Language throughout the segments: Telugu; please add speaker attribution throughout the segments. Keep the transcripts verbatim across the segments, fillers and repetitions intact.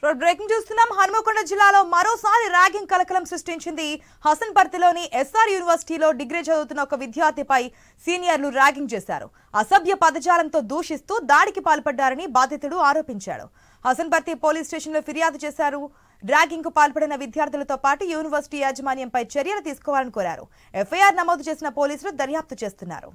Speaker 1: బ్రేకింగ్ చూస్తున్నాం. హనుమకొండ జిల్లాలో మరోసారి ర్యాగింగ్ కలకలం సృష్టించింది. హసన్పర్తిలోని ఎస్ఆర్ యూనివర్సిటీలో డిగ్రీ చదువుతున్న ఒక విద్యార్థిపై సీనియర్లు ర్యాగింగ్ చేశారు. అసభ్య పదజాలంతో దూషిస్తూ దాడికి పాల్పడ్డారని బాధితుడు ఆరోపించాడు. హసన్పర్తి పోలీస్ స్టేషన్లో ఫిర్యాదు చేశారు. ర్యాగింగ్ కు పాల్పడిన విద్యార్థులతో పాటు యూనివర్సిటీ యాజమాన్యంపై చర్యలు తీసుకోవాలని కోరారు. ఎఫ్ఐఆర్ నమోదు చేసిన పోలీసులు దర్యాప్తు చేస్తున్నారు.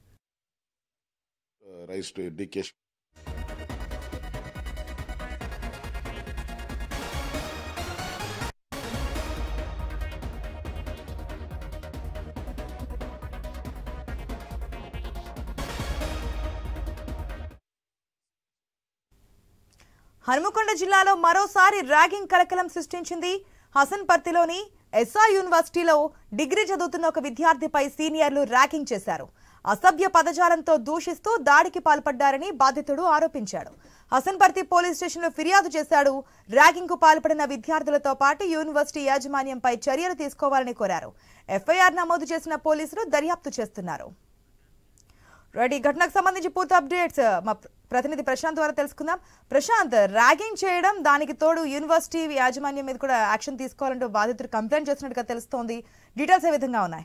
Speaker 1: హనుమకొండ జిల్లాలో మరోసారి ర్యాగింగ్ కలకలం సృష్టించింది. హసన్పర్తిలోని ఎస్ఆర్ యూనివర్సిటీలో డిగ్రీ చదువుతున్న ఒక విద్యార్థిపై సీనియర్లు ర్యాగింగ్ చేశారు. అసభ్య పదజాలంతో దూషిస్తూ దాడికి పాల్పడ్డారని బాధితుడు ఆరోపించాడు. హసన్పర్తి పోలీస్ స్టేషన్లో ఫిర్యాదు చేశాడు. ర్యాగింగ్ కు పాల్పడిన విద్యార్థులతో పాటు యూనివర్సిటీ యాజమాన్యంపై చర్యలు తీసుకోవాలని కోరారు. ఎఫ్ఐఆర్ నమోదు చేసిన పోలీసులు దర్యాప్తు చేస్తున్నారు. రైట్, ఈ ఘటనకు సంబంధించి పూర్తి అప్డేట్స్ మా ప్రతినిధి ప్రశాంత్ ద్వారా తెలుసుకుందాం. ప్రశాంత్, ర్యాగింగ్ చేయడం, దానికి తోడు యూనివర్సిటీ యాజమాన్యం మీద కూడా యాక్షన్ తీసుకోవాలంటూ బాధితుడు కంప్లైంట్ చేసినట్టుగా తెలుస్తోంది. డీటెయిల్స్ ఏ విధంగా ఉన్నాయి?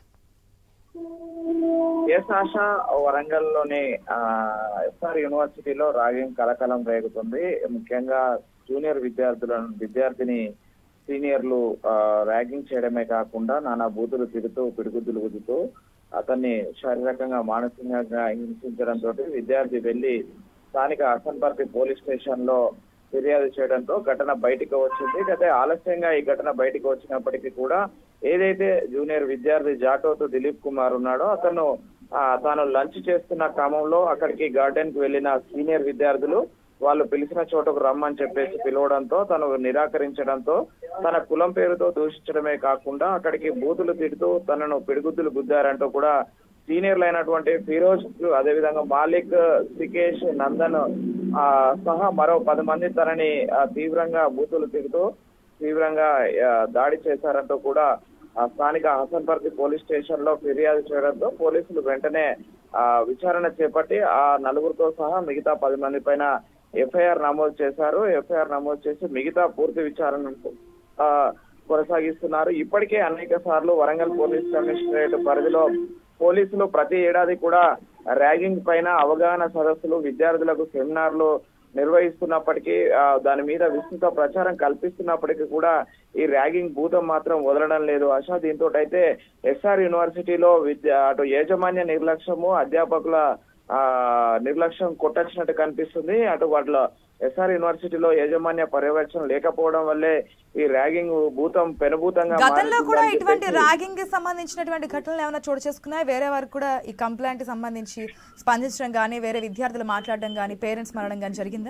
Speaker 2: ఎస్ ఆశ, వరంగల్ లోని ఎస్ఆర్ యూనివర్సిటీలో ర్యాగింగ్ కలకలం రేగుతుంది. ముఖ్యంగా జూనియర్ విద్యార్థులను విద్యార్థిని సీనియర్లు ర్యాగింగ్ చేయడమే కాకుండా నానా బూతులు తిడుతూ పిడుగుద్దులు గుద్దుతూ అతన్ని శారీరకంగా మానసికంగా హింసించడంతో విద్యార్థి వెళ్లి స్థానిక హసన్పర్తి పోలీస్ స్టేషన్ లో ఫిర్యాదు చేయడంతో ఘటన బయటికి వచ్చింది. అయితే ఆలస్యంగా ఈ ఘటన బయటికి వచ్చినప్పటికీ కూడా ఏదైతే జూనియర్ విద్యార్థి జాటోతు దిలీప్ కుమార్ ఉన్నాడో అతను తాను లంచ్ చేస్తున్న క్రమంలో అక్కడికి గార్డెన్ కు వెళ్లిన సీనియర్ విద్యార్థులు వాళ్ళు పిలిచిన చోటకు రమ్మని చెప్పేసి పిలవడంతో తను నిరాకరించడంతో తన కులం పేరుతో దూషించడమే కాకుండా అక్కడికి బూతులు తిడుతూ తనను పిడిగుద్దులు గుద్దారంటూ కూడా సీనియర్లు అయినటువంటి ఫిరోజ్, అదేవిధంగా మాలిక్, సికేష్, నందన్ ఆ సహా మరో పది మంది తనని తీవ్రంగా బూతులు తిడుతూ తీవ్రంగా దాడి చేశారంటూ కూడా ఆ స్థానిక హసన్పర్తి పోలీస్ స్టేషన్ లో ఫిర్యాదు చేయడంతో పోలీసులు వెంటనే ఆ విచారణ చేపట్టి ఆ నలుగురితో సహా మిగతా పది మంది పైన ఎఫ్ఐఆర్ నమోదు చేశారు. ఎఫ్ఐఆర్ నమోదు చేసి మిగతా పూర్తి విచారణ ఆ కొనసాగిస్తున్నారు. ఇప్పటికే అనేక సార్లు వరంగల్ పోలీస్ కమిషనరేట్ పరిధిలో పోలీసులు ప్రతి ఏడాది కూడా ర్యాగింగ్ పైన అవగాహన సదస్సులు, విద్యార్థులకు సెమినార్లు నిర్వహిస్తున్నప్పటికీ దాని మీద విస్తృత ప్రచారం కల్పిస్తున్నప్పటికీ కూడా ఈ ర్యాగింగ్ భూతం మాత్రం వదలడం లేదు ఆశ. దీంతో అయితే ఎస్ఆర్ యూనివర్సిటీలో విద్యా అటు యాజమాన్య నిర్లక్ష్యము, అధ్యాపకుల ఆ నిర్లక్ష్యం కొట్టొచ్చినట్టు కనిపిస్తుంది. అటు వాటిలో ఎస్ఆర్ యూనివర్సిటీలో యాజమాన్య పర్యవేక్షణ లేకపోవడం వల్లే ఈ ర్యాగింగ్ భూతం పెనుభూతంగా
Speaker 1: గతంలో కూడా ఇటువంటి ర్యాగింగ్ కి సంబంధించినటువంటి ఘటనలు ఏమైనా చోటు చేసుకున్నాయి? వేరే వారికి కూడా ఈ కంప్లైంట్ కి సంబంధించి స్పందించడం కానీ, వేరే విద్యార్థులు మాట్లాడడం కానీ, పేరెంట్స్ మారడం కానీ జరిగిందా?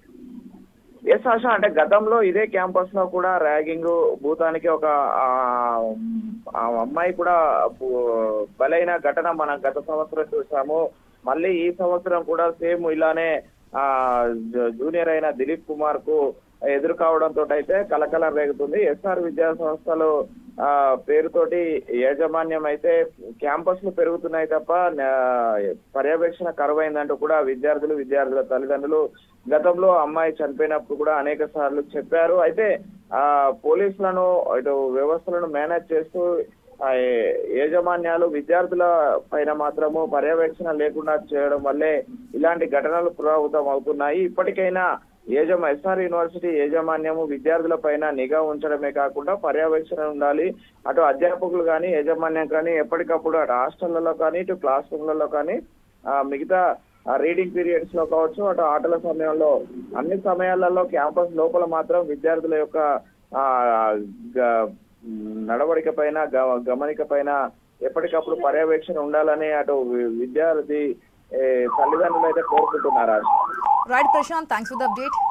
Speaker 2: ఎస్ ఆశ, అంటే గతంలో ఇదే క్యాంపస్ లో కూడా ర్యాగింగ్ భూతానికి ఒక అమ్మాయి కూడా బలైన ఘటన మనం గత సంవత్సరం చూసాము. మళ్ళీ ఈ సంవత్సరం కూడా సేమ్ ఇలానే ఆ జూనియర్ అయిన దిలీప్ కుమార్ కు ఎదురు కావడంతో అయితే కలకలం రేగుతుంది. ఎస్ఆర్ విద్యా సంస్థలు ఆ పేరుతోటి యాజమాన్యం అయితే క్యాంపస్లు పెరుగుతున్నాయి తప్ప పర్యవేక్షణ కరువైందంటూ కూడా విద్యార్థులు, విద్యార్థుల తల్లిదండ్రులు గతంలో అమ్మాయి చనిపోయినప్పుడు కూడా అనేక సార్లు చెప్పారు. అయితే ఆ పోలీసులను ఇటు వ్యవస్థలను మేనేజ్ చేస్తూ యాజమాన్యాలు విద్యార్థుల పైన మాత్రము పర్యవేక్షణ లేకుండా చేయడం వల్లే ఇలాంటి ఘటనలు పునరావృతం అవుతున్నాయి. ఇప్పటికైనా యాజమా ఎస్ఆర్ యూనివర్సిటీ యాజమాన్యము విద్యార్థుల పైన నిఘా ఉంచడమే కాకుండా పర్యవేక్షణ ఉండాలి. అటు అధ్యాపకులు కానీ యాజమాన్యం కానీ ఎప్పటికప్పుడు అటు హాస్టళ్లలో కానీ ఇటు క్లాస్ రూమ్లలో కానీ ఆ మిగతా రీడింగ్ పీరియడ్స్ లో కావచ్చు, అటు ఆటల సమయంలో అన్ని సమయాలలో క్యాంపస్ లోపల మాత్రం విద్యార్థుల యొక్క ఆ నడవడిక పైన గమనిక పైన ఎప్పటికప్పుడు పర్యవేక్షణ ఉండాలని అటు విద్యార్థి తల్లిదండ్రులు అయితే కోరుకుంటున్నారు.
Speaker 1: Right Prashant, thanks for the update.